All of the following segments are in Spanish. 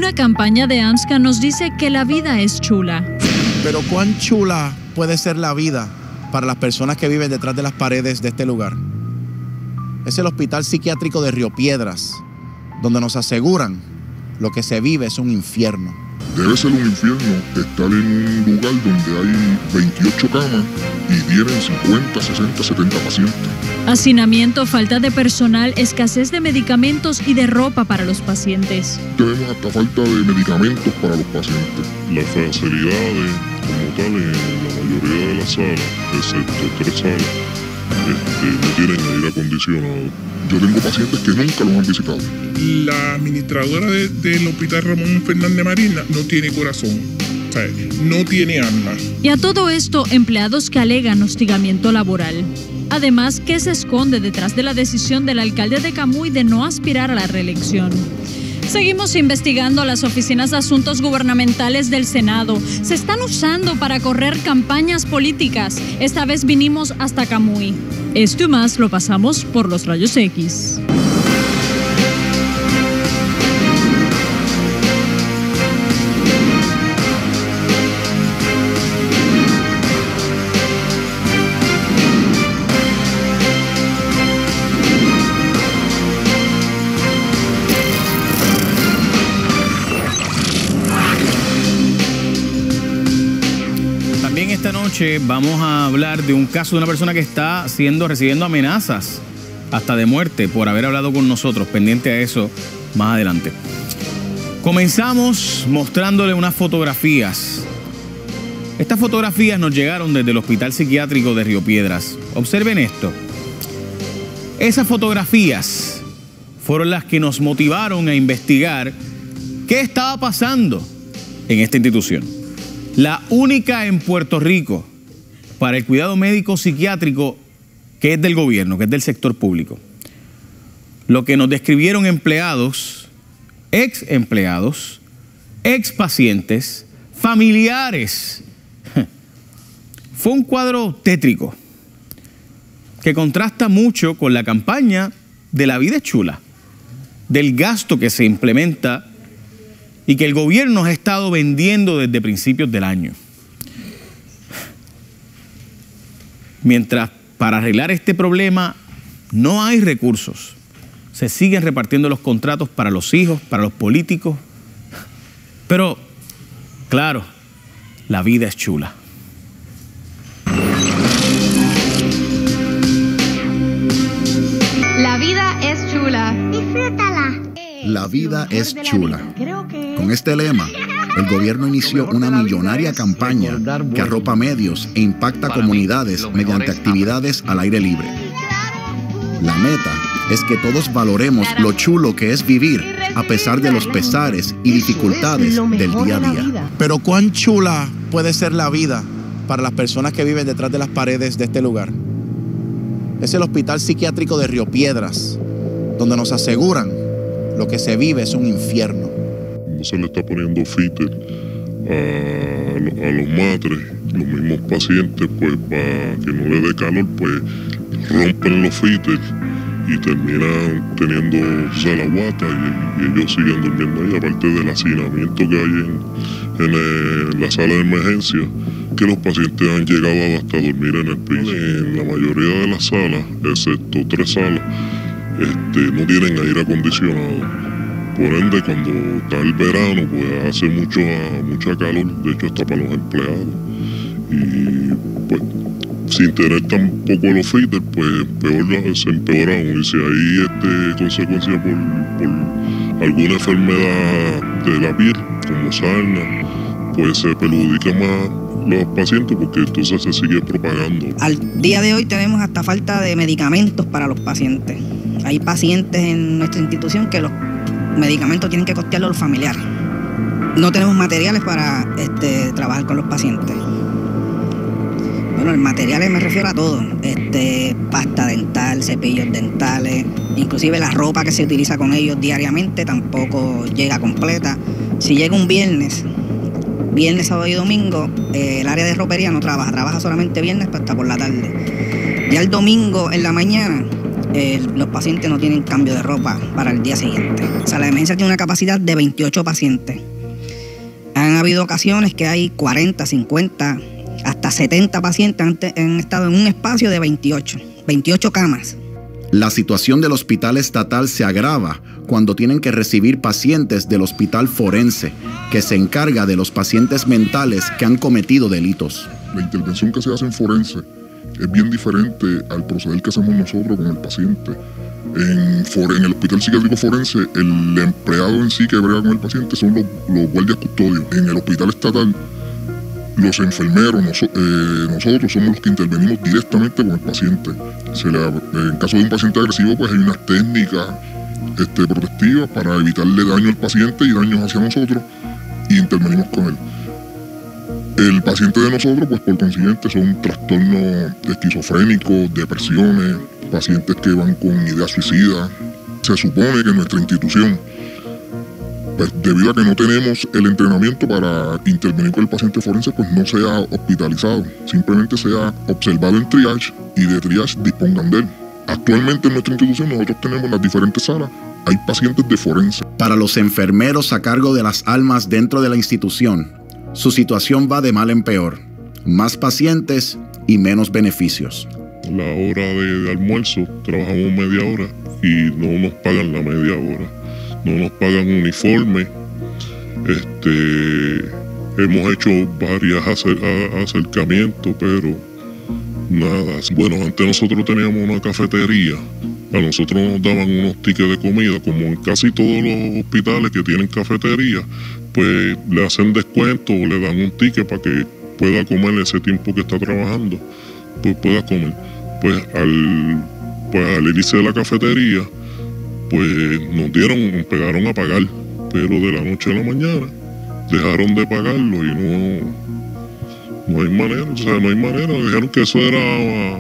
Una campaña de AMSCA nos dice que la vida es chula. Pero ¿cuán chula puede ser la vida para las personas que viven detrás de las paredes de este lugar? Es el Hospital Psiquiátrico de Río Piedras, donde nos aseguran lo que se vive es un infierno. Debe ser un infierno estar en un lugar donde hay 28 camas y tienen 50, 60, 70 pacientes. Hacinamiento, falta de personal, escasez de medicamentos y de ropa para los pacientes. Tenemos hasta falta de medicamentos para los pacientes. Las facilidades, como tal, en la mayoría de las salas, excepto 3 salas, no tienen aire acondicionado. Yo tengo pacientes que nunca los han visitado. La administradora del Hospital Ramón Fernández Marín no tiene corazón, o sea, no tiene alma. Y a todo esto, empleados que alegan hostigamiento laboral. Además, ¿qué se esconde detrás de la decisión del alcalde de Camuy de no aspirar a la reelección? Seguimos investigando. Las oficinas de asuntos gubernamentales del Senado se están usando para correr campañas políticas. Esta vez vinimos hasta Camuy. Esto y más lo pasamos por los rayos X. Esta noche vamos a hablar de un caso de una persona que está recibiendo amenazas hasta de muerte por haber hablado con nosotros. Pendiente a eso más adelante. Comenzamos mostrándole unas fotografías. Estas fotografías nos llegaron desde el Hospital Psiquiátrico de Río Piedras. Observen esto. Esas fotografías fueron las que nos motivaron a investigar qué estaba pasando en esta institución. La única en Puerto Rico para el cuidado médico psiquiátrico que es del gobierno, que es del sector público. Lo que nos describieron empleados, ex empleados, ex pacientes, familiares. Fue un cuadro tétrico que contrasta mucho con la campaña de La Vida es Chula, del gasto que se implementa y que el gobierno ha estado vendiendo desde principios del año. Mientras para arreglar este problema no hay recursos, se siguen repartiendo los contratos para los hijos, para los políticos. Pero, claro, la vida es chula. La vida es chula. Disfrútala. La vida es chula. Con este lema, el gobierno inició una millonaria campaña que arropa medios e impacta comunidades mediante actividades al aire libre. La meta es que todos valoremos lo chulo que es vivir a pesar de los pesares y dificultades del día a día. Pero ¿cuán chula puede ser la vida para las personas que viven detrás de las paredes de este lugar? Es el Hospital Psiquiátrico de Río Piedras, donde nos aseguran lo que se vive es un infierno. No se le está poniendo fitter a los matres, los mismos pacientes, pues para que no le dé calor, pues rompen los fitters y terminan teniendo la guata y ellos siguen durmiendo ahí, aparte del hacinamiento que hay en la sala de emergencia, que los pacientes han llegado hasta dormir en el piso. En la mayoría de las salas, excepto 3 salas, no tienen aire acondicionado. Por ende, cuando está el verano, pues hace mucha calor, de hecho hasta para los empleados. Y pues, sin tener tampoco los fitters, pues se empeora aún. Y si hay consecuencia por alguna enfermedad de la piel, como sarna, pues se perjudica más los pacientes porque entonces se sigue propagando. Al día de hoy tenemos hasta falta de medicamentos para los pacientes. Hay pacientes en nuestra institución que los medicamentos tienen que costearlos los familiares. No tenemos materiales para trabajar con los pacientes. Bueno, el materiales me refiero a todo. Pasta dental, cepillos dentales, inclusive la ropa que se utiliza con ellos diariamente tampoco llega completa. Si llega un viernes, sábado y domingo, el área de ropería no trabaja solamente viernes hasta por la tarde. Ya el domingo en la mañana, los pacientes no tienen cambio de ropa para el día siguiente. O sea, la emergencia tiene una capacidad de 28 pacientes. Han habido ocasiones que hay 40, 50, hasta 70 pacientes han estado en un espacio de 28 camas. La situación del hospital estatal se agrava cuando tienen que recibir pacientes del hospital forense, que se encarga de los pacientes mentales que han cometido delitos. La intervención que se hace en forense es bien diferente al proceder que hacemos nosotros con el paciente. En el hospital psiquiátrico forense, el empleado en sí que brega con el paciente son los guardias custodios. En el hospital estatal, los enfermeros, nosotros somos los que intervenimos directamente con el paciente. En caso de un paciente agresivo, pues hay unas técnicas protectivas para evitarle daño al paciente y daños hacia nosotros, y intervenimos con él. El paciente de nosotros, pues por consiguiente, son trastornos esquizofrénicos, depresiones, pacientes que van con ideas suicidas. Se supone que nuestra institución, pues debido a que no tenemos el entrenamiento para intervenir con el paciente forense, pues no sea hospitalizado, simplemente sea observado en triage y de triage dispongan de él. Actualmente en nuestra institución nosotros tenemos las diferentes salas, hay pacientes de forense. Para los enfermeros a cargo de las almas dentro de la institución, su situación va de mal en peor. Más pacientes y menos beneficios. La hora de almuerzo trabajamos media hora y no nos pagan la media hora. No nos pagan uniforme. Hemos hecho varios acercamientos, pero nada. Bueno, antes nosotros teníamos una cafetería. A nosotros nos daban unos tickets de comida, como en casi todos los hospitales que tienen cafetería, pues le hacen descuento o le dan un ticket para que pueda comer ese tiempo que está trabajando, pues pueda comer. Pues al irse de la cafetería, pues nos pegaron a pagar, pero de la noche a la mañana dejaron de pagarlo y no hay manera, no hay manera. Dijeron que eso era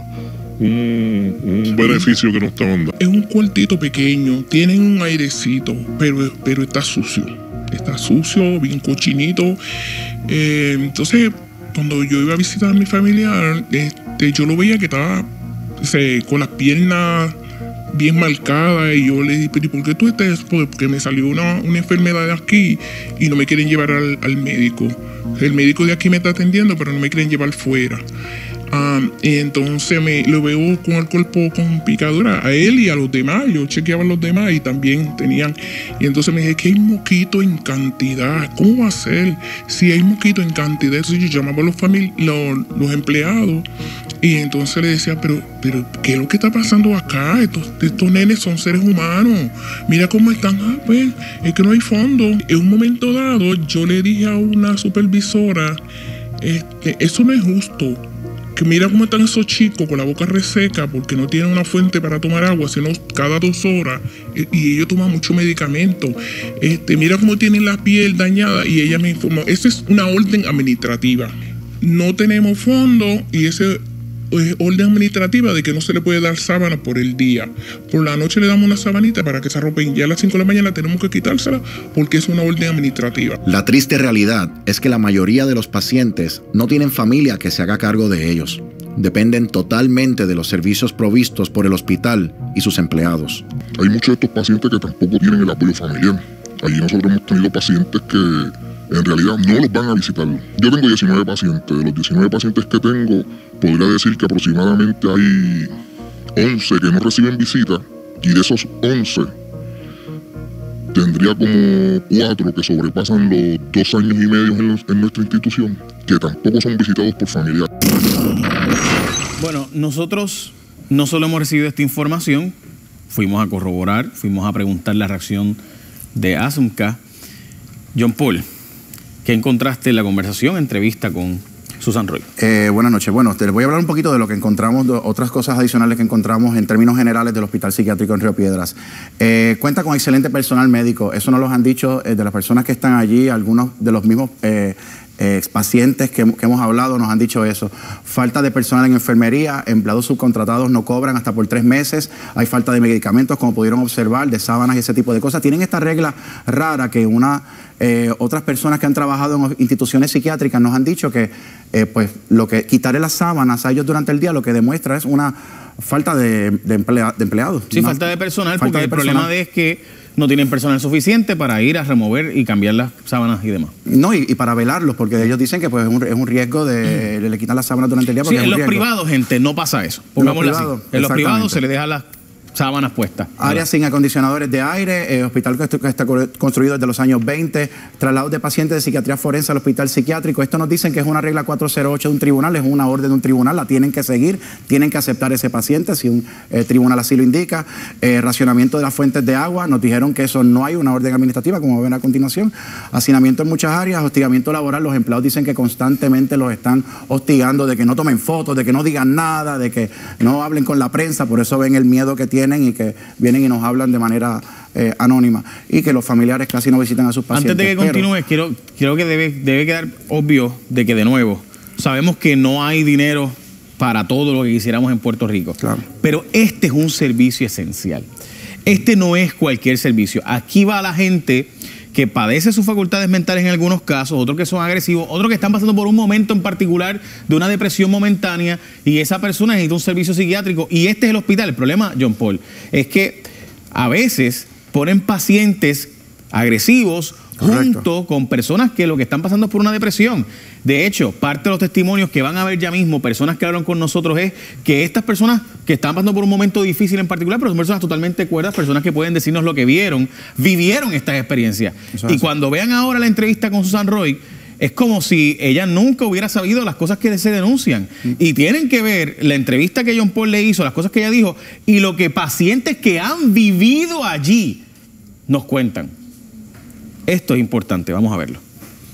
un beneficio que nos estaban dando. Es un cuartito pequeño, tienen un airecito, pero está sucio. Está sucio, bien cochinito. Entonces, cuando yo iba a visitar a mi familiar, yo lo veía que estaba con las piernas bien marcadas, y yo le dije, pero ¿y por qué tú estás? Porque me salió una enfermedad de aquí y no me quieren llevar al médico. El médico de aquí me está atendiendo, pero no me quieren llevar fuera. Y entonces lo veo con el cuerpo con picadura, a él y a los demás. Yo chequeaba a los demás y también tenían. Y entonces me dije que hay mosquito en cantidad. ¿Cómo va a ser si hay mosquito en cantidad? Entonces yo llamaba a los empleados, y entonces le decía, pero ¿qué es lo que está pasando acá? Estos nenes son seres humanos. Mira cómo están. Pues es que no hay fondo. En un momento dado yo le dije a una supervisora, eso no es justo. Que mira cómo están esos chicos con la boca reseca porque no tienen una fuente para tomar agua, sino cada 2 horas, y ellos toman mucho medicamento. Mira cómo tienen la piel dañada, y ella me informó, esa es una orden administrativa. No tenemos fondo, y ese orden administrativa de que no se le puede dar sábana por el día. Por la noche le damos una sabanita para que se arropen, ya a las 5 de la mañana tenemos que quitársela porque es una orden administrativa. La triste realidad es que la mayoría de los pacientes no tienen familia que se haga cargo de ellos. Dependen totalmente de los servicios provistos por el hospital y sus empleados. Hay muchos de estos pacientes que tampoco tienen el apoyo familiar. Allí nosotros hemos tenido pacientes que en realidad no los van a visitar. Yo tengo 19 pacientes. De los 19 pacientes que tengo, podría decir que aproximadamente hay 11 que no reciben visita, y de esos 11 tendría como 4 que sobrepasan los 2 años y medio en nuestra institución, que tampoco son visitados por familiares. Bueno, nosotros no solo hemos recibido esta información, fuimos a corroborar, fuimos a preguntar la reacción de ASUMCA. John Paul, ¿qué encontraste en la conversación, entrevista con Susan Roy? Buenas noches. Bueno, te voy a hablar un poquito de lo que encontramos, de otras cosas adicionales que encontramos en términos generales del Hospital Psiquiátrico en Río Piedras. Cuenta con excelente personal médico. Eso nos lo han dicho de las personas que están allí, algunos de los mismos pacientes que hemos hablado nos han dicho eso. Falta de personal en enfermería, empleados subcontratados no cobran hasta por 3 meses, hay falta de medicamentos, como pudieron observar, de sábanas y ese tipo de cosas. Tienen esta regla rara que otras personas que han trabajado en instituciones psiquiátricas nos han dicho que pues lo que quitarle las sábanas a ellos durante el día lo que demuestra es una falta de empleados. Sí, falta de personal, porque el problema es que no tienen personal suficiente para ir a remover y cambiar las sábanas y demás. No, y para velarlos, porque ellos dicen que pues, es un riesgo de le quitan las sábanas durante el día. Sí, en los privados, gente, no pasa eso. Pongámoslo así. En los privados se les deja las sábanas puestas. Áreas sin acondicionadores de aire, hospital que está construido desde los años 20, traslados de pacientes de psiquiatría forense al hospital psiquiátrico. Esto nos dicen que es una regla 408 de un tribunal, es una orden de un tribunal, la tienen que seguir, tienen que aceptar ese paciente si un tribunal así lo indica. Racionamiento de las fuentes de agua, nos dijeron que eso no hay una orden administrativa, como ven a continuación. Hacinamiento en muchas áreas, hostigamiento laboral, los empleados dicen que constantemente los están hostigando, de que no tomen fotos, de que no digan nada, de que no hablen con la prensa, por eso ven el miedo que tienen y que vienen y nos hablan de manera anónima y que los familiares casi no visitan a sus pacientes. Antes de que continúes, creo que debe quedar obvio de que, de nuevo, sabemos que no hay dinero para todo lo que quisiéramos en Puerto Rico, claro, pero este es un servicio esencial. Este no es cualquier servicio. Aquí va la gente que padece sus facultades mentales en algunos casos, otros que son agresivos, otros que están pasando por un momento en particular de una depresión momentánea y esa persona necesita un servicio psiquiátrico y este es el hospital. El problema, John Paul, es que a veces ponen pacientes agresivos junto con personas que lo que están pasando es por una depresión. De hecho, parte de los testimonios que van a ver ya mismo, personas que hablan con nosotros, es que estas personas que están pasando por un momento difícil en particular, pero son personas totalmente cuerdas, personas que pueden decirnos lo que vivieron estas experiencias. Y cuando vean ahora la entrevista con Susan Roy, es como si ella nunca hubiera sabido las cosas que se denuncian. Y tienen que ver la entrevista que John Paul le hizo, las cosas que ella dijo, y lo que pacientes que han vivido allí nos cuentan. Esto es importante, vamos a verlo.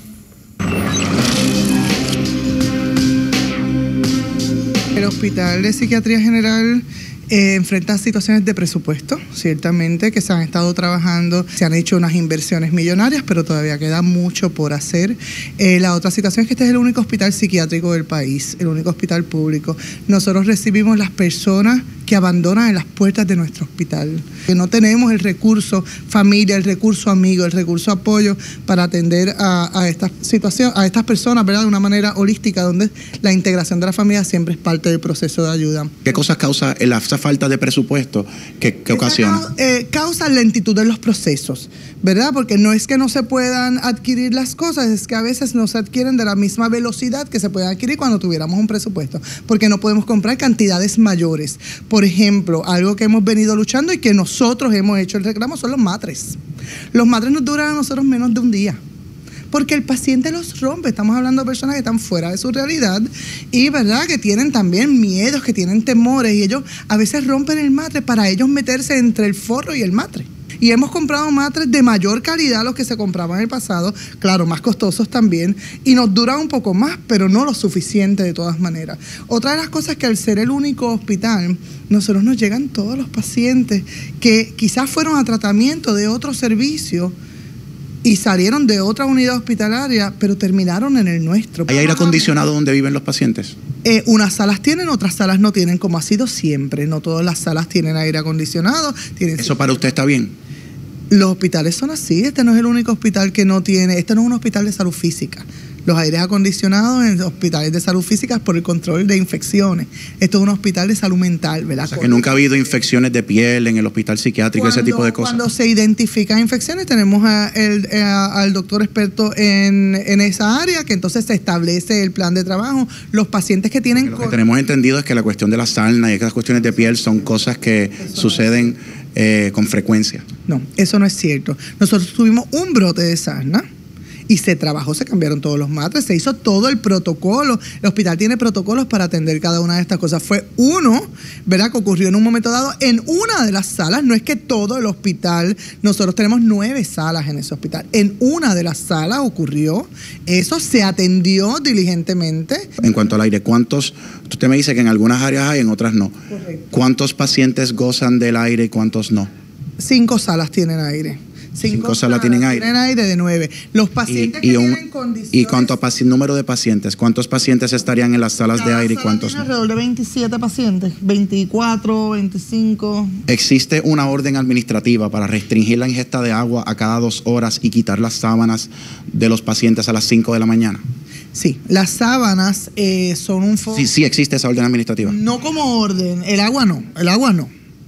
El Hospital de Psiquiatría General enfrenta situaciones de presupuesto, ciertamente, que se han estado trabajando, se han hecho unas inversiones millonarias, pero todavía queda mucho por hacer. La otra situación es que este es el único hospital psiquiátrico del país, el único hospital público. Nosotros recibimos las personas que abandonan en las puertas de nuestro hospital. Que no tenemos el recurso familia, el recurso amigo, el recurso apoyo para atender a esta situación, a estas personas, ¿verdad? De una manera holística, donde la integración de la familia siempre es parte del proceso de ayuda. ¿Qué cosas causa esa falta de presupuesto que ocasiona? Causa lentitud en los procesos, ¿verdad? Porque no es que no se puedan adquirir las cosas, es que a veces no se adquieren de la misma velocidad que se pueden adquirir cuando tuviéramos un presupuesto, porque no podemos comprar cantidades mayores. Por ejemplo, algo que hemos venido luchando y que nosotros hemos hecho el reclamo son los matres. Los matres nos duran a nosotros menos de un día, porque el paciente los rompe. Estamos hablando de personas que están fuera de su realidad y, ¿verdad?, que tienen también miedos, que tienen temores, y ellos a veces rompen el matre para ellos meterse entre el forro y el matre. Y hemos comprado matres de mayor calidad a los que se compraban en el pasado, claro, más costosos también, y nos duran un poco más, pero no lo suficiente de todas maneras. Otra de las cosas es que al ser el único hospital, nosotros nos llegan todos los pacientes que quizás fueron a tratamiento de otro servicio y salieron de otra unidad hospitalaria, pero terminaron en el nuestro. ¿Hay aire acondicionado donde viven los pacientes? Unas salas tienen, otras salas no tienen, como ha sido siempre. No todas las salas tienen aire acondicionado. ¿Eso para usted está bien? Los hospitales son así. Este no es el único hospital que no tiene. Este no es un hospital de salud física. Los aires acondicionados en hospitales de salud física es por el control de infecciones. Esto es un hospital de salud mental, ¿verdad? O sea, que nunca ha habido infecciones de piel en el hospital psiquiátrico, ese tipo de cosas. Cuando se identifican infecciones, tenemos al doctor experto en esa área, que entonces se establece el plan de trabajo. Los pacientes que tienen... Lo que tenemos entendido es que la cuestión de la sarna y esas cuestiones de piel son cosas que suceden con frecuencia. No, eso no es cierto. Nosotros tuvimos un brote de sarna y se trabajó, se cambiaron todos los matres, se hizo todo el protocolo. El hospital tiene protocolos para atender cada una de estas cosas. Fue uno, ¿verdad?, que ocurrió en un momento dado en una de las salas. No es que todo el hospital, nosotros tenemos 9 salas en ese hospital. En una de las salas ocurrió, eso se atendió diligentemente. En cuanto al aire, usted me dice que en algunas áreas hay, en otras no. Correcto. ¿Cuántos pacientes gozan del aire y cuántos no? 5 salas tienen aire. 5 salas tienen aire. Tienen aire de 9. Los pacientes que tienen condiciones... ¿Y cuánto número de pacientes? ¿Cuántos pacientes estarían en las salas de aire y cuántos no? Alrededor de 27 pacientes, 24, 25. ¿Existe una orden administrativa para restringir la ingesta de agua a cada 2 horas y quitar las sábanas de los pacientes a las 5 de la mañana? Sí, las sábanas son un... Sí existe esa orden administrativa. No como orden, el agua no. El agua no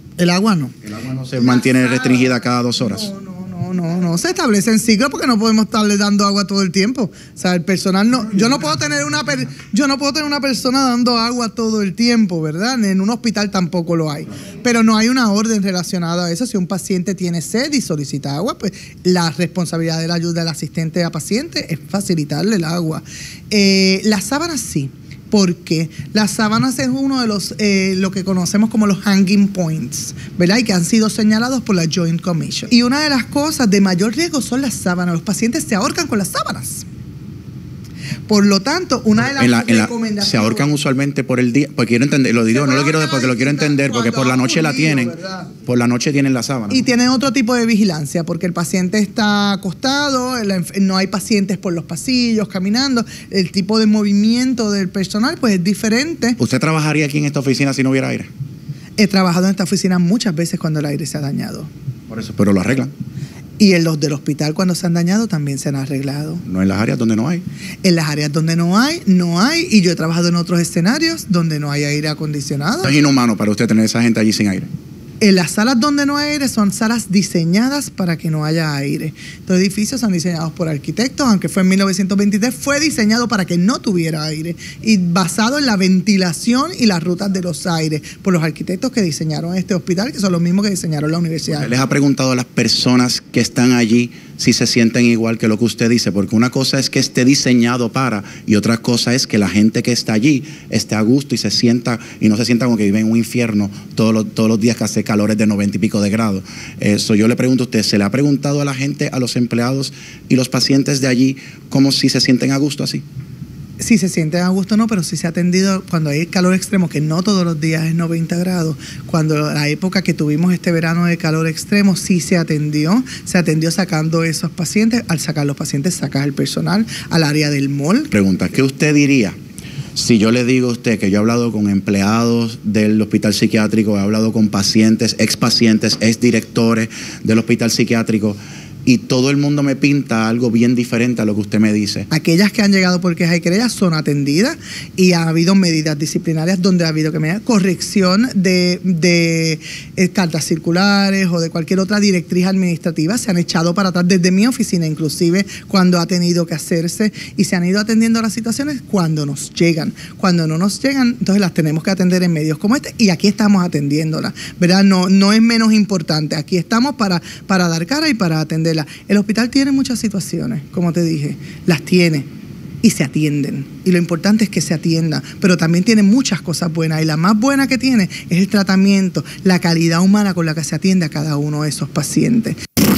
se mantiene restringida cada 2 horas. No, se establece en ciclo porque no podemos estarle dando agua todo el tiempo. O sea, el personal no... Yo no puedo tener una persona dando agua todo el tiempo, ¿verdad? En un hospital tampoco lo hay. Pero no hay una orden relacionada a eso. Si un paciente tiene sed y solicita agua, pues la responsabilidad de la ayuda del asistente a paciente es facilitarle el agua. Las sábanas sí. Porque las sábanas es uno de los, lo que conocemos como los hanging points, ¿verdad? Y que han sido señalados por la Joint Commission. Y una de las cosas de mayor riesgo son las sábanas. Los pacientes se ahorcan con las sábanas. Por lo tanto, una de las recomendaciones... Se ahorcan usualmente por el día, porque quiero entender, lo digo, no lo quiero porque lo quiero entender, porque por la noche la tienen, ¿verdad? Por la noche tienen la sábana. Y tienen otro tipo de vigilancia, porque el paciente está acostado, no hay pacientes por los pasillos caminando, el tipo de movimiento del personal pues es diferente. ¿Usted trabajaría aquí en esta oficina si no hubiera aire? He trabajado en esta oficina muchas veces cuando el aire se ha dañado. Por eso, pero lo arreglan. Y en los del hospital cuando se han dañado también se han arreglado. No en las áreas donde no hay. En las áreas donde no hay. Y yo he trabajado en otros escenarios donde no hay aire acondicionado. Es inhumano para usted tener esa gente allí sin aire. En las salas donde no hay aire son salas diseñadas para que no haya aire. Estos edificios son diseñados por arquitectos, aunque fue en 1923, fue diseñado para que no tuviera aire y basado en la ventilación y las rutas de los aires por los arquitectos que diseñaron este hospital, que son los mismos que diseñaron la universidad. ¿Usted les ha preguntado a las personas que están allí si se sienten igual que lo que usted dice? Porque una cosa es que esté diseñado para, y otra cosa es que la gente que está allí esté a gusto y se sienta, y no se sienta como que vive en un infierno todos los días que hace calores de 90 y pico de grados. Eso yo le pregunto a usted, ¿se le ha preguntado a la gente, a los empleados y los pacientes de allí como si se sienten a gusto así? Si se sienten a gusto no, pero sí se ha atendido cuando hay calor extremo, que no todos los días es 90 grados. Cuando la época que tuvimos este verano de calor extremo, sí se atendió sacando esos pacientes. Al sacar los pacientes, sacas el personal al área del mall. Pregunta, ¿qué usted diría si yo le digo a usted que yo he hablado con empleados del hospital psiquiátrico, he hablado con pacientes, expacientes, exdirectores del hospital psiquiátrico, y todo el mundo me pinta algo bien diferente a lo que usted me dice? Aquellas que han llegado por quejas y querellas son atendidas y ha habido medidas disciplinarias donde ha habido corrección de cartas circulares o de cualquier otra directriz administrativa. Se han echado para atrás desde mi oficina, inclusive cuando ha tenido que hacerse, y se han ido atendiendo las situaciones cuando nos llegan. Cuando no nos llegan, entonces las tenemos que atender en medios como este, y aquí estamos atendiéndolas, ¿verdad? No es menos importante. Aquí estamos para dar cara y para atender. El hospital tiene muchas situaciones, como te dije, las tiene y se atienden. Y lo importante es que se atiendan, pero también tiene muchas cosas buenas. Y la más buena que tiene es el tratamiento, la calidad humana con la que se atiende a cada uno de esos pacientes.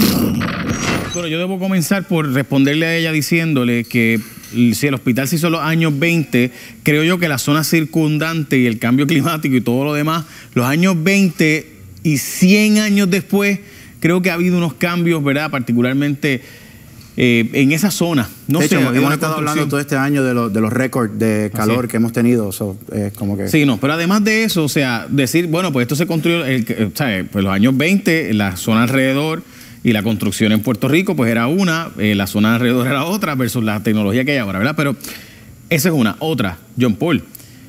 Bueno, yo debo comenzar por responderle a ella diciéndole que si el hospital se hizo en los años 20, creo yo que la zona circundante y el cambio climático y todo lo demás, los años 20 y 100 años después, creo que ha habido unos cambios, ¿verdad? Particularmente en esa zona. No sé, hemos estado hablando todo este año de los récords de calor que hemos tenido. Como que... Sí, no, pero además de eso, o sea, decir, bueno, pues esto se construyó, pues los años 20, la zona alrededor y la construcción en Puerto Rico, pues era una, la zona alrededor era otra, versus la tecnología que hay ahora, ¿verdad? Pero esa es una. Otra, John Paul.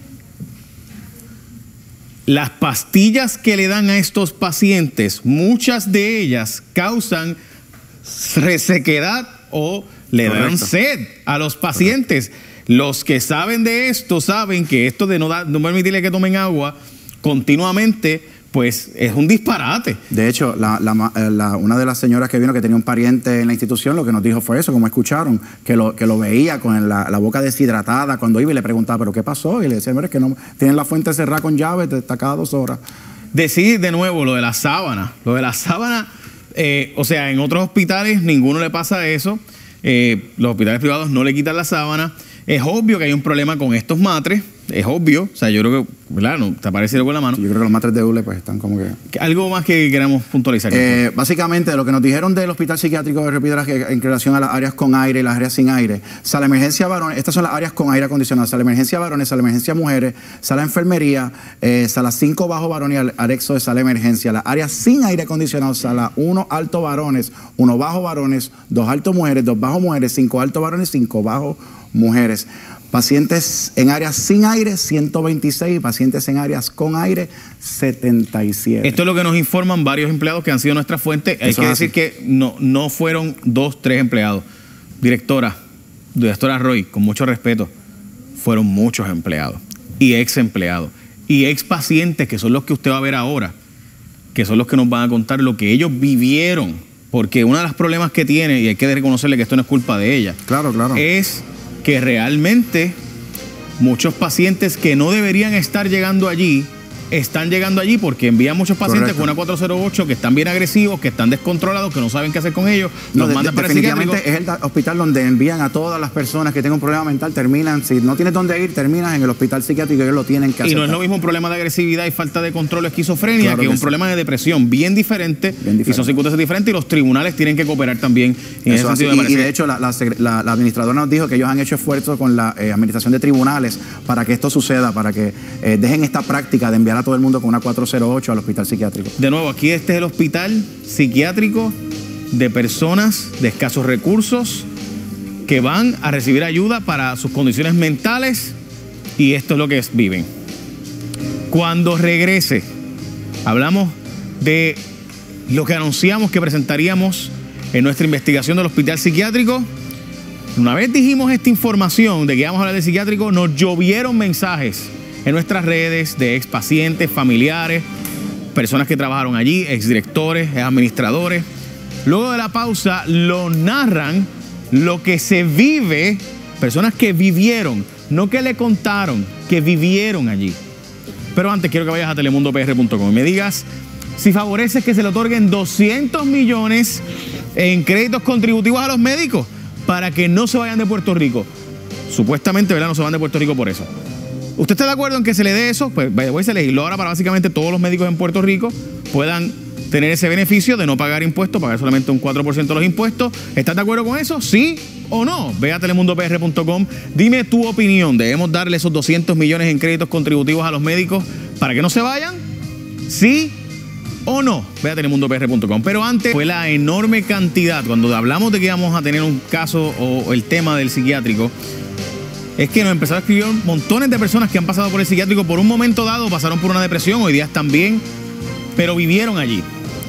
Las pastillas que le dan a estos pacientes, muchas de ellas causan resequedad o le dan sed a los pacientes. Los que saben de esto saben que esto de no permitirle que tomen agua continuamente, pues es un disparate. De hecho, una de las señoras que vino que tenía un pariente en la institución, lo que nos dijo fue eso, como escucharon, que lo veía con la boca deshidratada cuando iba y le preguntaba, ¿pero qué pasó? Y le decía, es que no tienen la fuente cerrada con llave, está cada 2 horas. Decir de nuevo lo de la sábana. Lo de la sábana, o sea, en otros hospitales ninguno le pasa eso. Los hospitales privados no le quitan la sábana. Es obvio que hay un problema con estos matres, es obvio, o sea, yo creo que, ¿verdad? No, te aparece con la mano. Yo creo que los matres de ULE pues están como que... Algo más que queramos puntualizar. Básicamente, lo que nos dijeron del Hospital Psiquiátrico de Río Piedras en relación a las áreas con aire y las áreas sin aire, sala de emergencia varones, estas son las áreas con aire acondicionado, sala de emergencia varones, sala de emergencia mujeres, sala de enfermería, sala 5 bajo varones y anexo de sala de emergencia. Las áreas sin aire acondicionado, sala 1 alto varones, 1 bajo varones, 2 alto mujeres, 2 bajo mujeres, 5 alto varones, 5 bajo mujeres. Pacientes en áreas sin aire, 126, pacientes en áreas con aire, 77. Esto es lo que nos informan varios empleados que han sido nuestra fuente. Hay que decir que no fueron 2, 3 empleados. Directora Roy, con mucho respeto, fueron muchos empleados y ex empleados y ex pacientes, que son los que usted va a ver ahora, que son los que nos van a contar lo que ellos vivieron, porque uno de los problemas que tiene, y hay que reconocerle que esto no es culpa de ella, claro, es que realmente muchos pacientes que no deberían estar llegando allí, están llegando allí porque envían muchos pacientes con una 408 que están bien agresivos, que están descontrolados, que no saben qué hacer con ellos, los mandan para el psiquiátrico. Definitivamente es el hospital donde envían a todas las personas que tengan un problema mental, terminan, si no tienes dónde ir, terminas en el hospital psiquiátrico y ellos lo tienen que hacer. Y no es lo mismo un problema de agresividad y falta de control o esquizofrenia, claro, que un problema de depresión bien diferente, y son circunstancias diferentes, y los tribunales tienen que cooperar también en ese sentido. Y de hecho la administradora nos dijo que ellos han hecho esfuerzos con la administración de tribunales para que esto suceda, para que dejen esta práctica de enviar a todo el mundo con una 408 al hospital psiquiátrico. De nuevo, aquí este es el hospital psiquiátrico de personas de escasos recursos que van a recibir ayuda para sus condiciones mentales, y esto es lo que viven. Cuando regrese, hablamos de lo que anunciamos que presentaríamos en nuestra investigación del hospital psiquiátrico. Una vez dijimos esta información de que íbamos a hablar del psiquiátrico, nos llovieron mensajes en nuestras redes de ex pacientes, familiares, personas que trabajaron allí, exdirectores, administradores. Luego de la pausa lo narran lo que se vive, personas que vivieron, no que le contaron, que vivieron allí. Pero antes quiero que vayas a telemundopr.com y me digas si favoreces que se le otorguen 200 millones en créditos contributivos a los médicos para que no se vayan de Puerto Rico. Supuestamente, ¿verdad? No se van de Puerto Rico por eso. ¿Usted está de acuerdo en que se le dé eso? Pues voy a legislarlo ahora para básicamente todos los médicos en Puerto Rico puedan tener ese beneficio de no pagar impuestos, pagar solamente un 4% de los impuestos. ¿Estás de acuerdo con eso? ¿Sí o no? Ve a telemundopr.com, dime tu opinión. ¿Debemos darle esos 200 millones en créditos contributivos a los médicos para que no se vayan? ¿Sí o no? Ve a telemundopr.com. Pero antes fue la enorme cantidad, cuando hablamos de que íbamos a tener un caso o el tema del psiquiátrico, es que nos empezaron a escribir montones de personas que han pasado por el psiquiátrico por un momento dado, pasaron por una depresión, hoy día están bien, pero vivieron allí.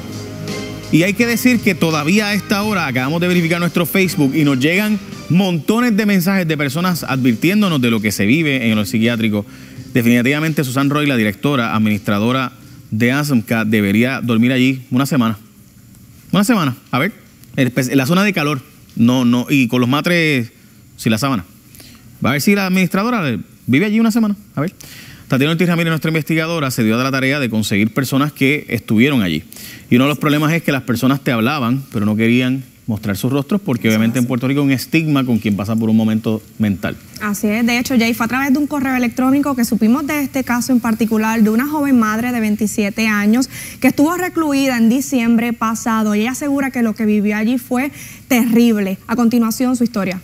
Y hay que decir que todavía a esta hora acabamos de verificar nuestro Facebook y nos llegan montones de mensajes de personas advirtiéndonos de lo que se vive en el psiquiátrico. Definitivamente Susan Roy, la directora administradora de ASMCA, debería dormir allí una semana. Una semana, a ver, en la zona de calor, no, y con los matres sin la sábana. Va a ver si la administradora vive allí una semana. A ver. Tatiana Ortiz Ramírez, nuestra investigadora, se dio a la tarea de conseguir personas que estuvieron allí. Y uno de los problemas es que las personas te hablaban, pero no querían mostrar sus rostros porque obviamente en Puerto Rico hay un estigma con quien pasa por un momento mental. Así es. De hecho, Jay, fue a través de un correo electrónico que supimos de este caso en particular de una joven madre de 27 años que estuvo recluida en diciembre pasado. Y ella asegura que lo que vivió allí fue terrible. A continuación, su historia.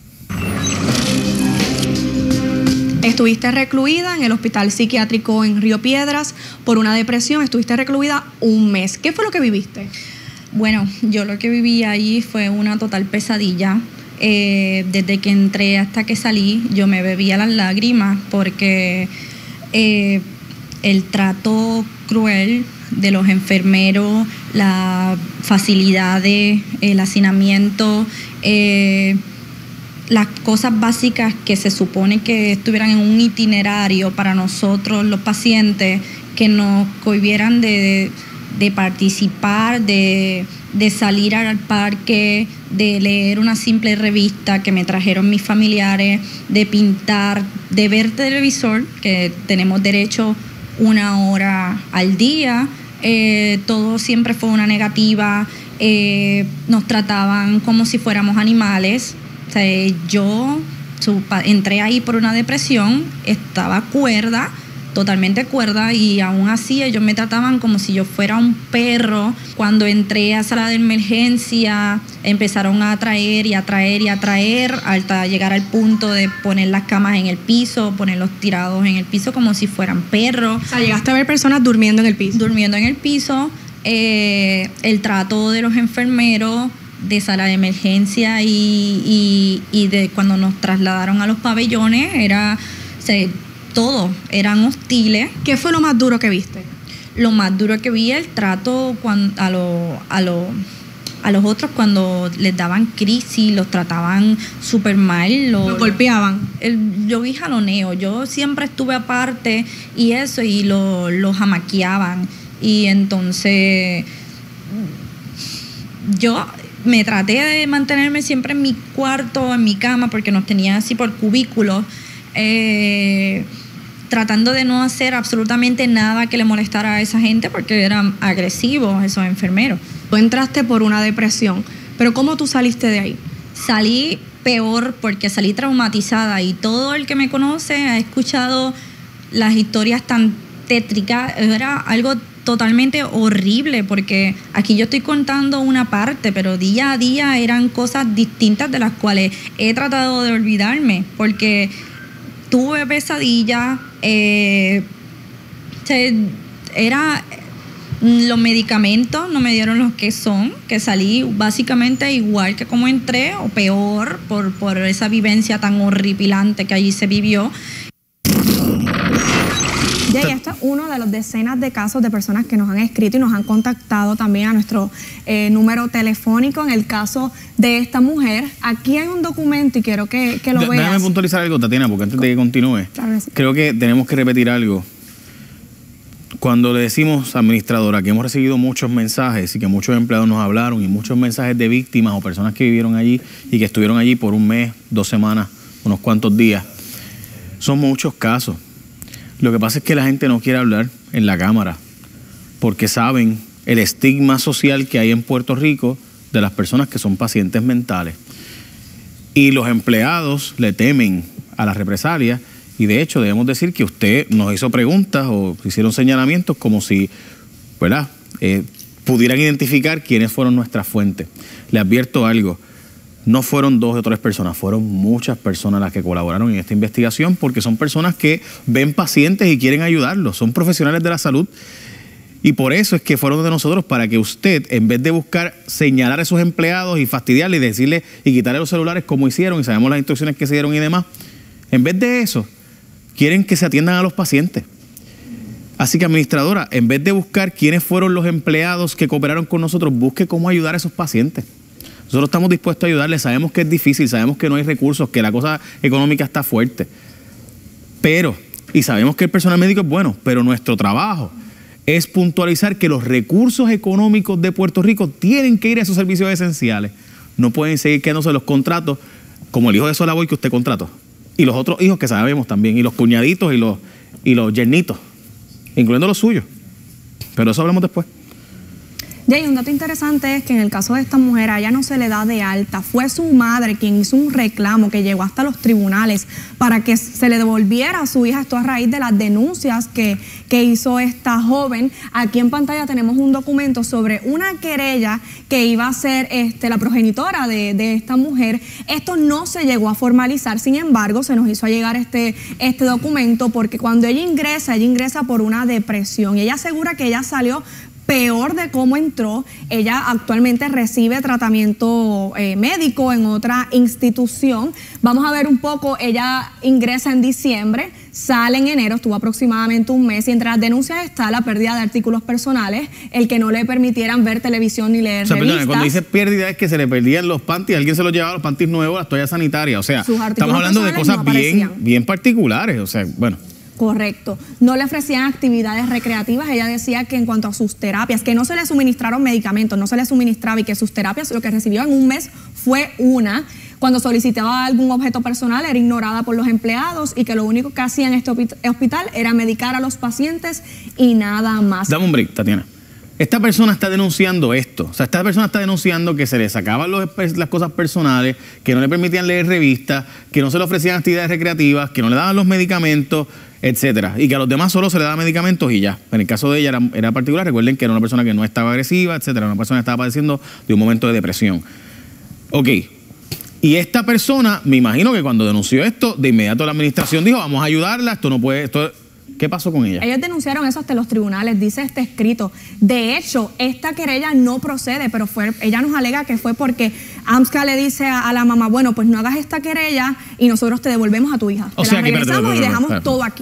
Estuviste recluida en el hospital psiquiátrico en Río Piedras por una depresión. Estuviste recluida un mes. ¿Qué fue lo que viviste? Bueno, yo lo que viví ahí fue una total pesadilla. Desde que entré hasta que salí, yo me bebía las lágrimas porque el trato cruel de los enfermeros, las facilidades, el hacinamiento, las cosas básicas que se supone que estuvieran en un itinerario para nosotros los pacientes, que nos cohibieran de participar, de salir al parque, de leer una simple revista que me trajeron mis familiares, de pintar, de ver televisor, que tenemos derecho 1 hora al día. Todo siempre fue una negativa. Nos trataban como si fuéramos animales. O sea, yo entré ahí por una depresión, estaba cuerda, totalmente cuerda, y aún así ellos me trataban como si yo fuera un perro. Cuando entré a sala de emergencia, empezaron a traer y a traer y a traer, hasta llegar al punto de poner las camas en el piso, ponerlos tirados en el piso como si fueran perros. O sea, llegaste a ver personas durmiendo en el piso. Durmiendo en el piso. El trato de los enfermeros de sala de emergencia y de cuando nos trasladaron a los pabellones, todos eran hostiles. ¿Qué fue lo más duro que viste? Lo más duro que vi, el trato a los otros cuando les daban crisis, los trataban súper mal. ¿Los golpeaban? Yo vi jaloneo, yo siempre estuve aparte y eso, y los jamaqueaban. Y entonces yo me traté de mantenerme siempre en mi cuarto, en mi cama, porque nos tenían así por cubículos, tratando de no hacer absolutamente nada que le molestara a esa gente, porque eran agresivos esos enfermeros. Tú entraste por una depresión, pero ¿cómo tú saliste de ahí? Salí peor, porque salí traumatizada, y todo el que me conoce ha escuchado las historias tan tétricas. Era algo totalmente horrible, porque aquí yo estoy contando una parte, pero día a día eran cosas distintas de las cuales he tratado de olvidarme, porque tuve pesadillas, los medicamentos no me dieron los que son, que salí básicamente igual que como entré, o peor, por esa vivencia tan horripilante que allí se vivió. Jay, esto es uno de los decenas de casos de personas que nos han escrito y nos han contactado también a nuestro número telefónico. En el caso de esta mujer, aquí hay un documento y quiero que lo veas. Déjame puntualizar algo, Tatiana, porque antes de que continúe, claro, sí, creo que tenemos que repetir algo. Cuando le decimos, administradora, que hemos recibido muchos mensajes y que muchos empleados nos hablaron, y muchos mensajes de víctimas o personas que vivieron allí y que estuvieron allí por un mes, 2 semanas, unos cuantos días, son muchos casos. Lo que pasa es que la gente no quiere hablar en la cámara porque saben el estigma social que hay en Puerto Rico de las personas que son pacientes mentales. Y los empleados le temen a las represalias, y de hecho debemos decir que usted nos hizo preguntas o hicieron señalamientos como si, ¿verdad?, pudieran identificar quiénes fueron nuestras fuentes. Le advierto algo. No fueron 2 o 3 personas, fueron muchas personas las que colaboraron en esta investigación, porque son personas que ven pacientes y quieren ayudarlos, son profesionales de la salud, y por eso es que fueron de nosotros, para que usted, en vez de buscar señalar a esos empleados y fastidiarle y decirle y quitarle los celulares como hicieron, y sabemos las instrucciones que se dieron y demás, en vez de eso, quieren que se atiendan a los pacientes. Así que, administradora, en vez de buscar quiénes fueron los empleados que cooperaron con nosotros, busque cómo ayudar a esos pacientes. Nosotros estamos dispuestos a ayudarles, sabemos que es difícil, sabemos que no hay recursos, que la cosa económica está fuerte. Y sabemos que el personal médico es bueno, pero nuestro trabajo es puntualizar que los recursos económicos de Puerto Rico tienen que ir a esos servicios esenciales. No pueden seguir quedándose los contratos, como el hijo de Solaboy que usted contrató, y los otros hijos que sabemos también, y los cuñaditos y los yernitos, incluyendo los suyos. Pero eso hablamos después. Jay, un dato interesante es que en el caso de esta mujer, a ella no se le da de alta. Fue su madre quien hizo un reclamo que llegó hasta los tribunales para que se le devolviera a su hija. Esto a raíz de las denuncias que hizo esta joven. Aquí en pantalla tenemos un documento sobre una querella que iba a ser la progenitora de esta mujer. Esto no se llegó a formalizar, sin embargo, se nos hizo llegar este documento, porque cuando ella ingresa por una depresión, y ella asegura que ella salió peor de cómo entró. Ella actualmente recibe tratamiento médico en otra institución. Vamos a ver un poco, ella ingresa en diciembre, sale en enero, estuvo aproximadamente un mes, y entre las denuncias está la pérdida de artículos personales, el que no le permitieran ver televisión ni leer revistas. Perdón, cuando dice pérdida es que se le perdían los panties, alguien se los llevaba los panties nuevos, las toallas sanitarias, o sea, estamos hablando de cosas bien particulares, o sea, bueno. Correcto. No le ofrecían actividades recreativas. Ella decía que en cuanto a sus terapias, que no se le suministraron medicamentos, no se le suministraba, y que sus terapias, lo que recibió en un mes fue una. Cuando solicitaba algún objeto personal era ignorada por los empleados, y que lo único que hacía en este hospital era medicar a los pacientes y nada más. Dame un break, Tatiana. esta persona está denunciando esto. O sea, esta persona está denunciando que se le sacaban las cosas personales, que no le permitían leer revistas, que no se le ofrecían actividades recreativas, que no le daban los medicamentos, etcétera. Y que a los demás solo se le daban medicamentos y ya. En el caso de ella era particular. Recuerden que era una persona que no estaba agresiva, etcétera. Una persona que estaba padeciendo de un momento de depresión. Ok. Y esta persona, me imagino que cuando denunció esto, de inmediato la administración dijo, vamos a ayudarla, esto no puede... ¿Qué pasó con ella? Ellos denunciaron eso ante los tribunales, dice este escrito. De hecho, esta querella no procede, pero ella nos alega que fue porque AMSCA le dice a la mamá, bueno, pues no hagas esta querella y nosotros te devolvemos a tu hija. Te la regresamos y dejamos todo aquí.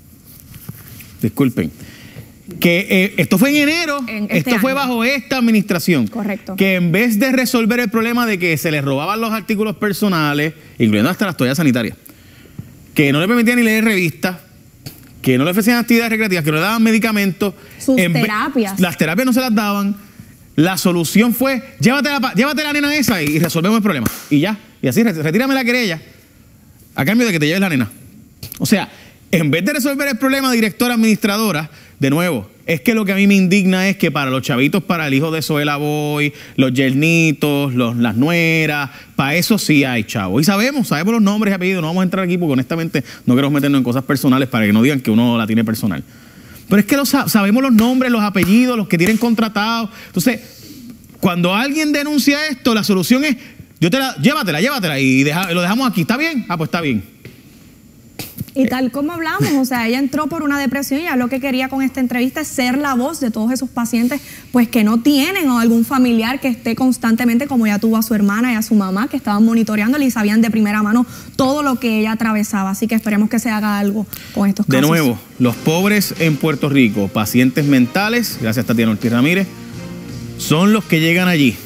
Disculpen. Que esto fue en enero, esto fue bajo esta administración. Correcto. Que en vez de resolver el problema de que se les robaban los artículos personales, incluyendo hasta las toallas sanitarias, que no le permitían ni leer revistas, que no le ofrecían actividades recreativas, que no le daban medicamentos. Sus terapias. Las terapias no se las daban. La solución fue, llévate la nena esa y resolvemos el problema. Y ya. Y así, retírame la querella a cambio de que te lleves la nena. O sea, en vez de resolver el problema, directora, administradora, de nuevo, es que lo que a mí me indigna es que para los chavitos, para el hijo de Zoela Boy, los yernitos, las nueras, para eso sí hay chavos. Y sabemos los nombres y apellidos. No vamos a entrar aquí porque honestamente no queremos meternos en cosas personales para que no digan que uno la tiene personal. Pero es que sabemos los nombres, los apellidos, los que tienen contratados. Entonces, cuando alguien denuncia esto, la solución es, llévatela y lo dejamos aquí. ¿Está bien? Ah, pues está bien. Y tal como hablamos, o sea, ella entró por una depresión y ya lo que quería con esta entrevista es ser la voz de todos esos pacientes pues que no tienen o algún familiar que esté constantemente, como ya tuvo a su hermana y a su mamá, que estaban monitoreándole y sabían de primera mano todo lo que ella atravesaba. Así que esperemos que se haga algo con estos casos. De nuevo, los pobres en Puerto Rico, pacientes mentales, gracias a Tatiana Ortiz Ramírez, son los que llegan allí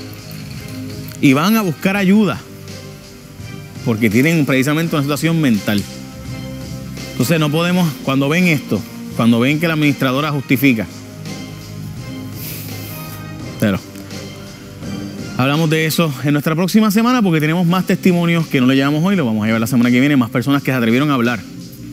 y van a buscar ayuda porque tienen precisamente una situación mental. Entonces no podemos, cuando ven esto, cuando ven que la administradora justifica, pero hablamos de eso en nuestra próxima semana porque tenemos más testimonios que no le llevamos hoy, lo vamos a llevar la semana que viene, más personas que se atrevieron a hablar.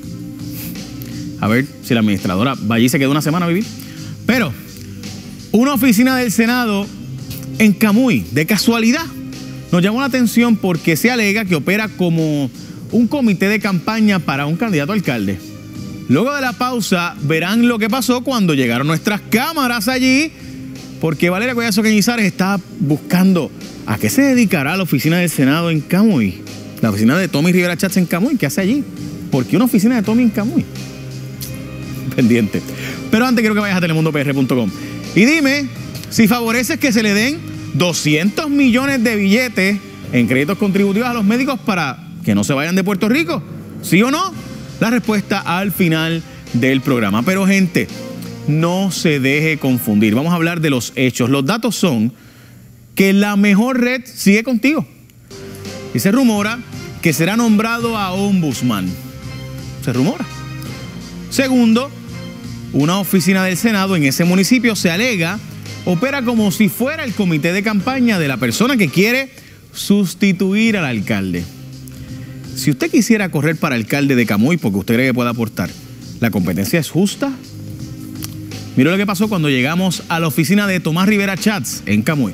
A ver si la administradora va allí y se queda una semana a vivir. Pero una oficina del Senado en Camuy, de casualidad, nos llamó la atención porque se alega que opera como un comité de campaña para un candidato a alcalde. Luego de la pausa verán lo que pasó cuando llegaron nuestras cámaras allí, porque Valeria Collazo Cañizares está buscando a qué se dedicará la oficina del Senado en Camuy. La oficina de Tommy Rivera Chats en Camuy, ¿qué hace allí? ¿Por qué una oficina de Tommy en Camuy? Pendiente. Pero antes quiero que vayas a telemundopr.com y dime si favoreces que se le den 200 millones de billetes en créditos contributivos a los médicos para que no se vayan de Puerto Rico, ¿sí o no? La respuesta al final del programa. Pero gente, no se deje confundir. Vamos a hablar de los hechos. Los datos son que la mejor red sigue contigo. Y se rumora que será nombrado a ombudsman. Se rumora. Segundo, una oficina del Senado en ese municipio se alega opera como si fuera el comité de campaña de la persona que quiere sustituir al alcalde. Si usted quisiera correr para alcalde de Camuy porque usted cree que puede aportar, ¿la competencia es justa? Mira lo que pasó cuando llegamos a la oficina de Tomás Rivera Chats en Camuy.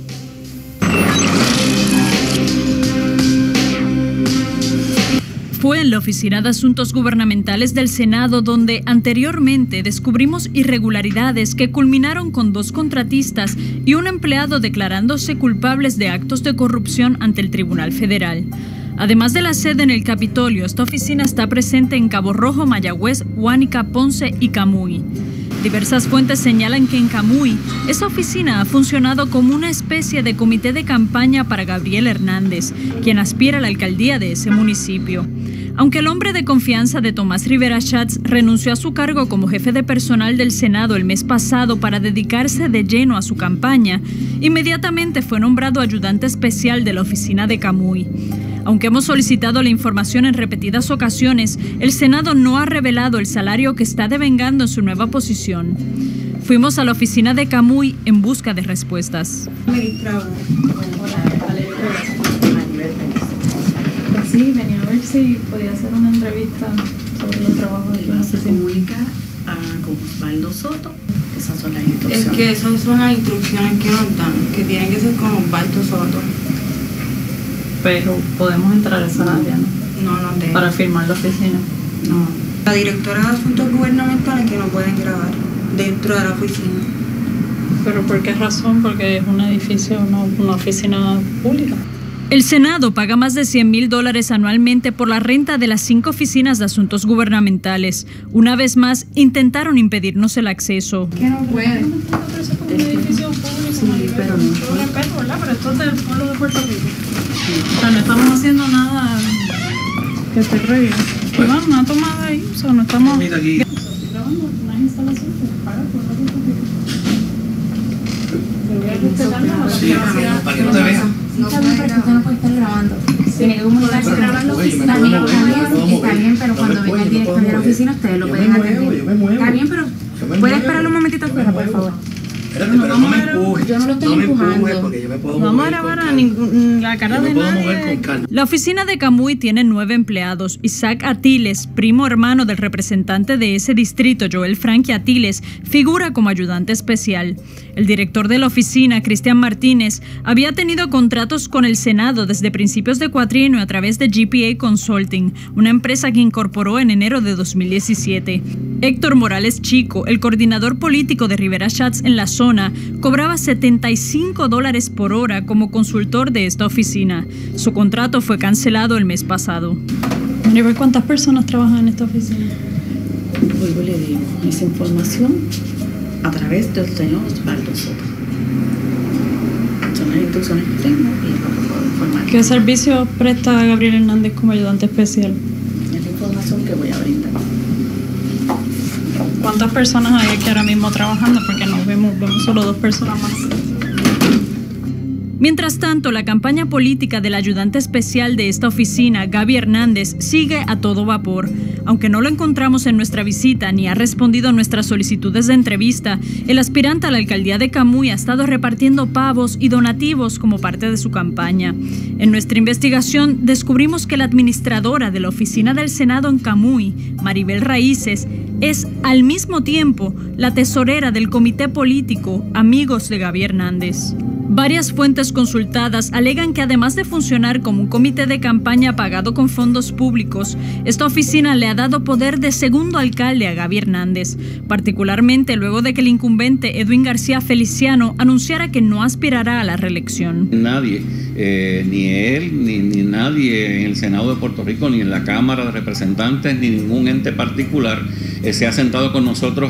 Fue en la Oficina de Asuntos Gubernamentales del Senado donde anteriormente descubrimos irregularidades que culminaron con 2 contratistas y un empleado declarándose culpables de actos de corrupción ante el Tribunal Federal. Además de la sede en el Capitolio, esta oficina está presente en Cabo Rojo, Mayagüez, Guánica, Ponce y Camuy. Diversas fuentes señalan que en Camuy, esta oficina ha funcionado como una especie de comité de campaña para Gabriel Hernández, quien aspira a la alcaldía de ese municipio. Aunque el hombre de confianza de Tomás Rivera Chats renunció a su cargo como jefe de personal del Senado el mes pasado para dedicarse de lleno a su campaña, inmediatamente fue nombrado ayudante especial de la oficina de Camuy. Aunque hemos solicitado la información en repetidas ocasiones, el Senado no ha revelado el salario que está devengando en su nueva posición. Fuimos a la oficina de Camuy en busca de respuestas. Sí, venía a ver si podía hacer una entrevista sobre los trabajos de la se comunica con Osvaldo Soto. Esas son las instrucciones. Es que esas son las instrucciones que nos dan, que tienen que ser con Osvaldo Soto. Pero podemos entrar a esa área, ¿no? No nos dejan. Para firmar la oficina. No. La directora de Asuntos Gubernamentales que no pueden grabar dentro de la oficina. ¿Pero por qué razón? Porque es un edificio, una oficina pública. El Senado paga más de $100,000 anualmente por la renta de las 5 oficinas de asuntos gubernamentales. Una vez más, intentaron impedirnos el acceso. ¿Qué no puede? Un edificio público. Sí, pero no. Yo respeto, ¿verdad? Pero esto es del pueblo de Puerto Rico. O sea, no estamos haciendo nada que esté prohibido. Pues bueno, una tomada ahí, o sea, no estamos... Mira aquí. Grabando unas instalaciones que pagan por la Puerto Rico. Te voy a respetar la Sí, para que no te vean. No, está bien, pero usted no puede estar grabando. Tiene que comunicarse grabar la oficina. Está bien, pero cuando venga el director de la oficina, ustedes lo pueden atender. Está bien, pero ¿puede esperar un momentito afuera, por favor? Espérate, pero no me empujes. Yo no lo estoy empujando. Porque yo me puedo Vamos a mover grabar con a calma. la cara Yo me de puedo nadie. mover con calma. La oficina de Camuy tiene 9 empleados. Isaac Atiles, primo hermano del representante de ese distrito, Joel Frankie Atiles, figura como ayudante especial. El director de la oficina, Cristian Martínez, había tenido contratos con el Senado desde principios de cuatrienio a través de GPA Consulting, una empresa que incorporó en enero de 2017. Héctor Morales Chico, el coordinador político de Rivera Schatz en la zona, cobraba $75 por hora como consultor de esta oficina. Su contrato fue cancelado el mes pasado. Maribel, ¿cuántas personas trabajan en esta oficina? Vuelvo y le digo, esa información a través del señor Osvaldo Soto. Son las instrucciones que tengo y no puedo informar. ¿Qué servicio presta Gabriel Hernández como ayudante especial? Es la información que voy a brindar. ¿Cuántas personas hay aquí ahora mismo trabajando? Porque nos vemos solo 2 personas más. Mientras tanto, la campaña política del ayudante especial de esta oficina, Gaby Hernández, sigue a todo vapor. Aunque no lo encontramos en nuestra visita ni ha respondido a nuestras solicitudes de entrevista, el aspirante a la alcaldía de Camuy ha estado repartiendo pavos y donativos como parte de su campaña. En nuestra investigación descubrimos que la administradora de la oficina del Senado en Camuy, Maribel Raíces, es al mismo tiempo la tesorera del comité político Amigos de Gaby Hernández. Varias fuentes consultadas alegan que además de funcionar como un comité de campaña pagado con fondos públicos, esta oficina le ha dado poder de segundo alcalde a Gaby Hernández, particularmente luego de que el incumbente Edwin García Feliciano anunciara que no aspirará a la reelección. Nadie, ni él, ni nadie en el Senado de Puerto Rico, ni en la Cámara de Representantes, ni ningún ente particular se ha sentado con nosotros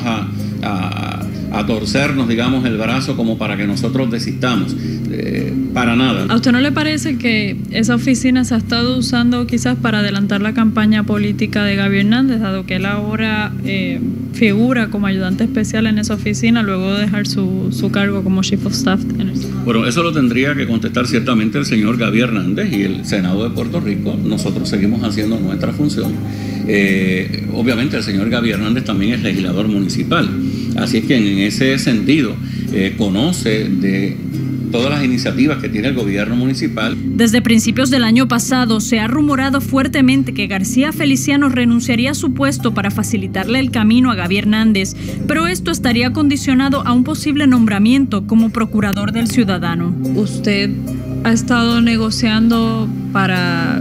a torcernos, digamos, el brazo como para que nosotros desistamos. Para nada. ¿A usted no le parece que esa oficina se ha estado usando quizás para adelantar la campaña política de Gaby Hernández, dado que él ahora figura como ayudante especial en esa oficina luego de dejar su cargo como Chief of Staff en el Senado? Bueno, eso lo tendría que contestar ciertamente el señor Gaby Hernández y el Senado de Puerto Rico. Nosotros seguimos haciendo nuestra función. Obviamente el señor Gaby Hernández también es legislador municipal, así es que en ese sentido conoce de todas las iniciativas que tiene el gobierno municipal. Desde principios del año pasado se ha rumorado fuertemente que García Feliciano renunciaría a su puesto para facilitarle el camino a Gaby Hernández, pero esto estaría condicionado a un posible nombramiento como procurador del ciudadano. ¿Usted ha estado negociando para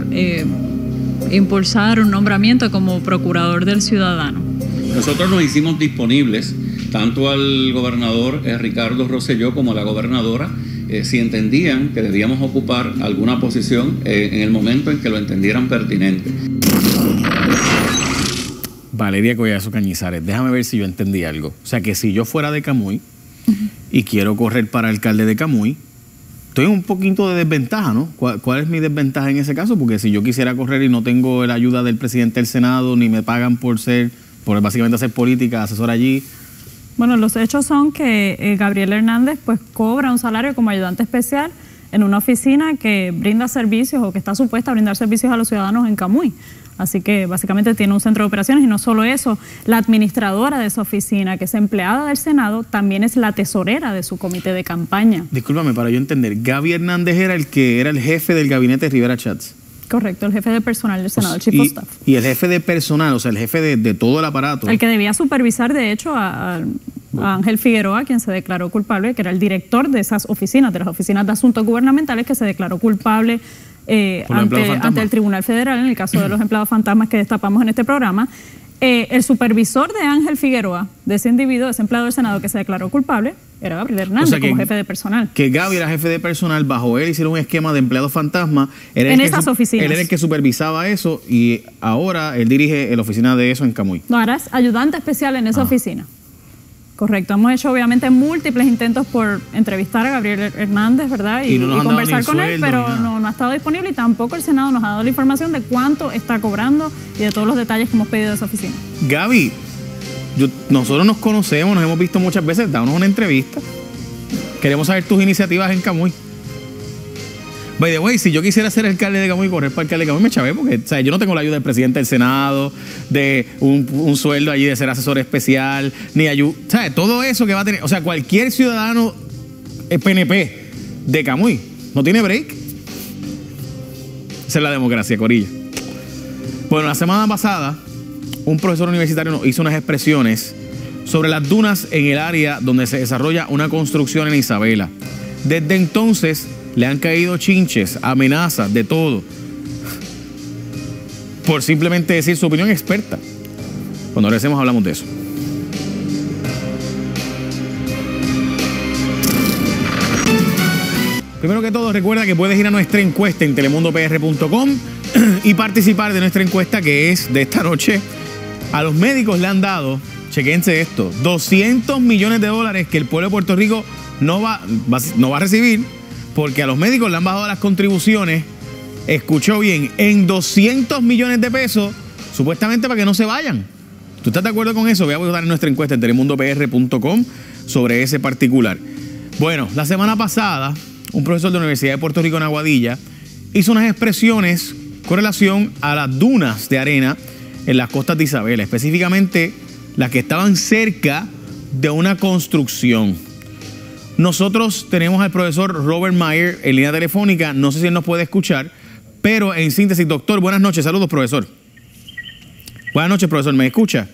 impulsar un nombramiento como procurador del ciudadano? Nosotros nos hicimos disponibles tanto al gobernador Ricardo Rosselló como a la gobernadora si entendían que debíamos ocupar alguna posición en el momento en que lo entendieran pertinente. Valeria Collazo Cañizares, déjame ver si yo entendí algo. O sea, que si yo fuera de Camuy y quiero correr para alcalde de Camuy, estoy en un poquito de desventaja, ¿no? ¿Cuál es mi desventaja en ese caso? Porque si yo quisiera correr y no tengo la ayuda del presidente del Senado, ni me pagan por básicamente hacer política, asesor allí. Bueno, los hechos son que Gabriel Hernández pues cobra un salario como ayudante especial en una oficina que brinda servicios o que está supuesta a brindar servicios a los ciudadanos en Camuy. Así que básicamente tiene un centro de operaciones y no solo eso, la administradora de esa oficina, que es empleada del Senado, también es la tesorera de su comité de campaña. Discúlpame, para yo entender, Gaby Hernández era el jefe del gabinete de Rivera Schatz. Correcto, el jefe de personal del Senado, el Chief of Staff. Y el jefe de personal, o sea, el jefe de todo el aparato. El que debía supervisar, de hecho, al a Ángel Figueroa, quien se declaró culpable, que era el director de esas oficinas, de las oficinas de asuntos gubernamentales, que se declaró culpable ante el Tribunal Federal en el caso de los empleados fantasmas que destapamos en este programa. El supervisor de Ángel Figueroa, de ese individuo, de ese empleado del Senado que se declaró culpable, era Gabriel Hernández, como jefe de personal. Que Gaby era jefe de personal, bajo él hicieron un esquema de empleados fantasma. En esas oficinas. Él era el que supervisaba eso y ahora él dirige la oficina de eso en Camuy. No, ahora es ayudante especial en esa oficina. Correcto, hemos hecho obviamente múltiples intentos por entrevistar a Gabriel Hernández, ¿verdad? Y conversar con él, pero no ha estado disponible y tampoco el Senado nos ha dado la información de cuánto está cobrando y de todos los detalles que hemos pedido de esa oficina. Gaby, nosotros nos conocemos, nos hemos visto muchas veces, danos una entrevista. Queremos saber tus iniciativas en Camuy. By the way, si yo quisiera ser alcalde de Camuy y correr para alcalde de Camuy, me chavé, porque o sea, yo no tengo la ayuda del presidente del Senado, de un sueldo allí de ser asesor especial, ni ayuda, ¿sabes? Todo eso que va a tener, o sea, cualquier ciudadano PNP de Camuy no tiene break. Esa es la democracia, corilla. Bueno, la semana pasada, un profesor universitario nos hizo unas expresiones sobre las dunas en el área donde se desarrolla una construcción en Isabela. Desde entonces le han caído chinches, amenazas, de todo, por simplemente decir su opinión experta. Cuando regresemos hablamos de eso. Primero que todo, recuerda que puedes ir a nuestra encuesta en telemundopr.com y participar de nuestra encuesta, que es de esta noche. A los médicos le han dado, chequense esto, $200 millones que el pueblo de Puerto Rico no va a recibir, porque a los médicos le han bajado las contribuciones, escuchó bien, en $200 millones, supuestamente para que no se vayan. ¿Tú estás de acuerdo con eso? Voy a votar en nuestra encuesta en telemundopr.com sobre ese particular. Bueno, la semana pasada, un profesor de la Universidad de Puerto Rico en Aguadilla hizo unas expresiones con relación a las dunas de arena en las costas de Isabela, específicamente las que estaban cerca de una construcción. Nosotros tenemos al profesor Robert Meyer en línea telefónica, no sé si él nos puede escuchar, pero en síntesis, doctor, buenas noches, saludos, profesor. Buenas noches, profesor, ¿me escucha?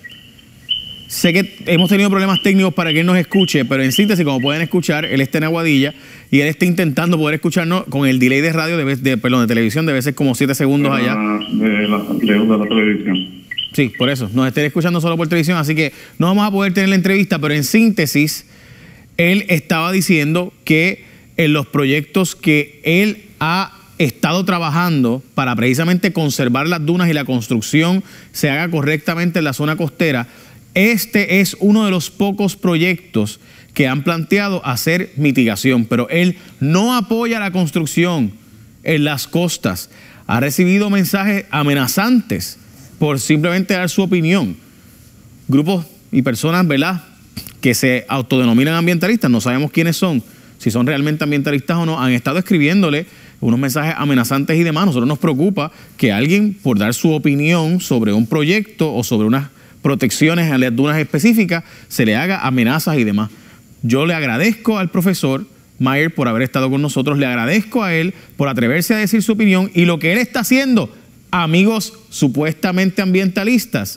Sé que hemos tenido problemas técnicos para que él nos escuche, pero en síntesis, como pueden escuchar, él está en Aguadilla y él está intentando poder escucharnos con el delay de radio, de televisión, debe ser como 7 segundos allá. De la televisión. Sí, por eso, nos estén escuchando solo por televisión, así que no vamos a poder tener la entrevista, pero en síntesis, él estaba diciendo que en los proyectos que él ha estado trabajando para precisamente conservar las dunas y la construcción se haga correctamente en la zona costera, este es uno de los pocos proyectos que han planteado hacer mitigación, pero él no apoya la construcción en las costas. Ha recibido mensajes amenazantes por simplemente dar su opinión. Grupos y personas, ¿verdad?, que se autodenominan ambientalistas, no sabemos quiénes son, si son realmente ambientalistas o no, han estado escribiéndole unos mensajes amenazantes y demás. Nosotros nos preocupa que alguien, por dar su opinión sobre un proyecto o sobre unas protecciones en las dunas específicas, se le haga amenazas y demás. Yo le agradezco al profesor Meyer por haber estado con nosotros, le agradezco a él por atreverse a decir su opinión, y lo que él está haciendo, amigos supuestamente ambientalistas,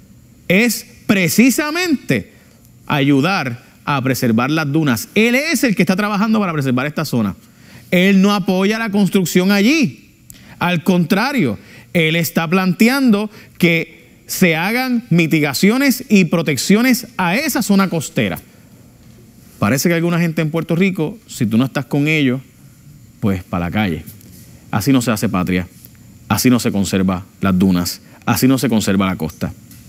es precisamente ayudar a preservar las dunas. Él es el que está trabajando para preservar esta zona. Él no apoya la construcción allí. Al contrario, él está planteando que se hagan mitigaciones y protecciones a esa zona costera. Parece que alguna gente en Puerto Rico, si tú no estás con ellos, pues para la calle. Así no se hace patria. Así no se conserva las dunas. Así no se conserva la costa.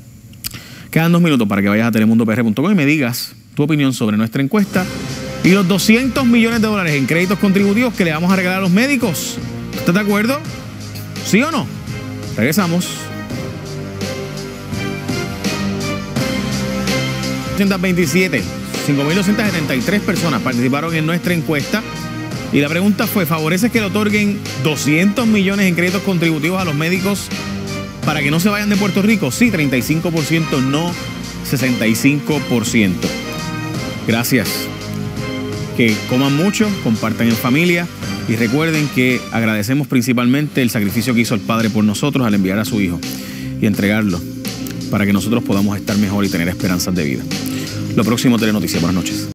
Quedan 2 minutos para que vayas a telemundopr.com y me digas tu opinión sobre nuestra encuesta y los $200 millones en créditos contributivos que le vamos a regalar a los médicos. ¿Estás de acuerdo? ¿Sí o no? Regresamos. 5.273 personas participaron en nuestra encuesta y la pregunta fue: ¿favoreces que le otorguen 200 millones en créditos contributivos a los médicos para que no se vayan de Puerto Rico? Sí, 35%, no 65%. Gracias. Que coman mucho, compartan en familia y recuerden que agradecemos principalmente el sacrificio que hizo el Padre por nosotros al enviar a su Hijo y entregarlo para que nosotros podamos estar mejor y tener esperanzas de vida. Lo próximo, Telenoticias. Buenas noches.